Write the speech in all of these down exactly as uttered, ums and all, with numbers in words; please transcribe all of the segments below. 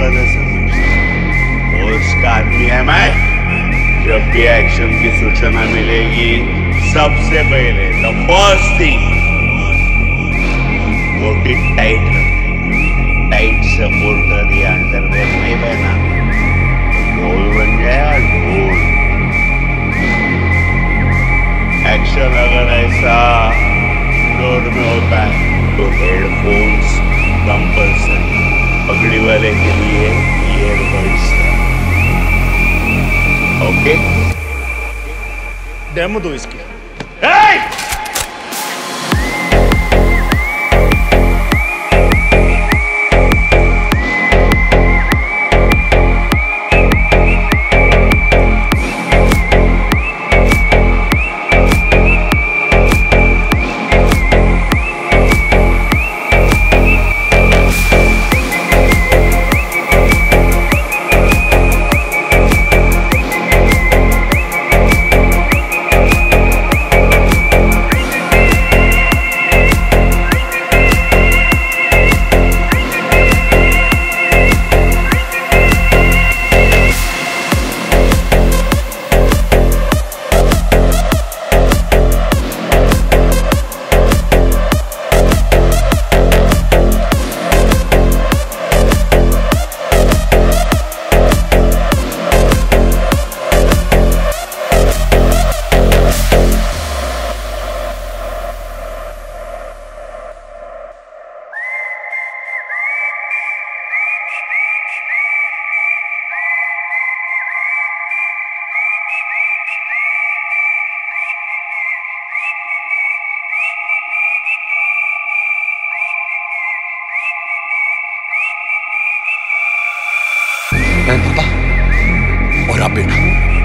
बता समझता फोर्स का आदमी है मैं। जब भी एक्शन की सूचना मिलेगी सबसे पहले द फर्स्ट थिंग मोटी टाइट टाइट सपोर्टर या अंडरवेयर नहीं पहना ढोल बन गया ढोल। एक्शन अगर ऐसा इंडोर में होता है तो हेडफोन्स कंपल्सरी, पगड़ी वाले के लिए ईयरबड्स। ओके डेमो दो इसकी। hey! मैं पापा और आप बेटा।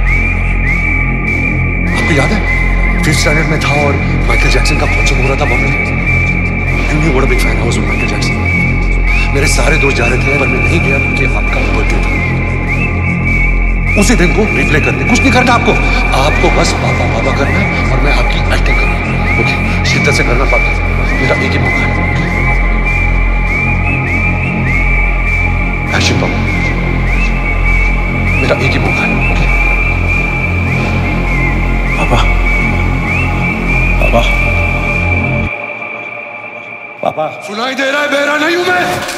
आपको याद है फिफ्थ स्टैंडर्ड में था और माइकल जैक्सन का कॉन्सर्ट हो रहा था बॉम्बे में। You know what a big fan I was of Michael Jackson. मेरे सारे दोस्त जा रहे थे पर मैं नहीं गया क्योंकि आपका बर्थडे था। उसी दिन को रिप्ले करने कुछ नहीं करना आपको आपको बस पापा पापा करना है और मैं आपकी एक्टिंग करना। ओके शिद्दत से करना पापा, मेरा एक ही मौका है। एक्शन पापा, मेरा एक ही मौका है। पापा पापा पापा सुनाई दे रहा है? बेरा नहीं हूं मैं।